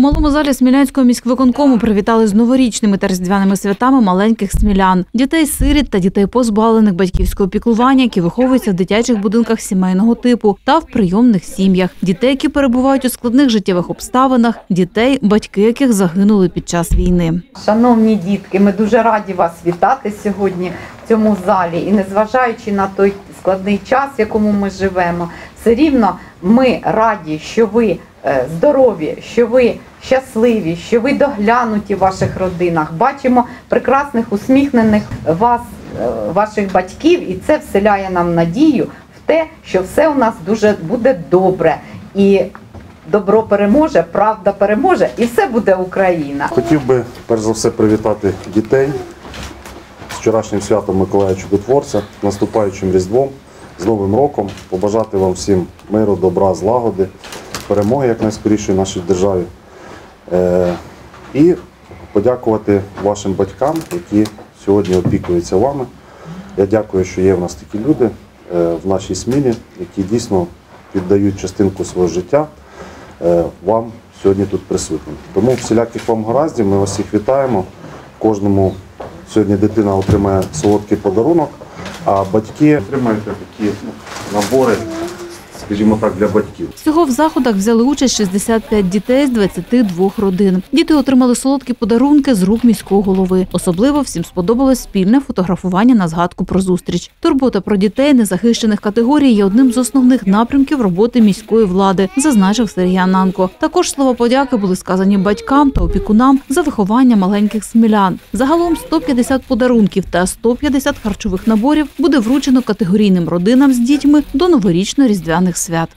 малому залі Смілянського міськвиконкому привітали з новорічними та різдвяними святами маленьких смілян. Дітей-сиріт та дітей, позбавлених батьківського піклування, які виховуються в дитячих будинках сімейного типу та в прийомних сім'ях. Дітей, які перебувають у складних життєвих обставинах. Дітей, батьки яких загинули під час війни. Шановні дітки, ми дуже раді вас вітати сьогодні в цьому залі. І незважаючи на той складний час, в якому ми живемо, все рівно ми раді, що ви здорові, що ви щасливі, що ви доглянуті в ваших родинах. Бачимо прекрасних, усміхнених вас, ваших батьків, і це вселяє нам надію в те, що все у нас дуже буде добре. І добро переможе, правда переможе, і все буде Україна. Хотів би, перш за все, привітати дітей з вчорашнім святом Миколая Чудотворця, наступаючим Різдвом, з Новим роком, побажати вам всім миру, добра, злагоди, перемоги якнайскорішої в нашій державі. І подякувати вашим батькам, які сьогодні опікуються вами. Я дякую, що є в нас такі люди в нашій Смілі, які дійсно віддають частинку свого життя вам сьогодні тут присутнім. Тому всіляких вам гараздів, ми вас всіх вітаємо. Кожному сьогодні дитина отримає солодкий подарунок, а батьки отримають такі набори, скажімо так, для батьків. Всього в заходах взяли участь 65 дітей з 22 родин. Діти отримали солодкі подарунки з рук міського голови. Особливо всім сподобалось спільне фотографування на згадку про зустріч. Турбота про дітей незахищених категорій є одним з основних напрямків роботи міської влади, зазначив Сергій Ананко. Також слова подяки були сказані батькам та опікунам за виховання маленьких смілян. Загалом 150 подарунків та 150 харчових наборів буде вручено категорійним родинам з дітьми до новорічно-різдвяних свят.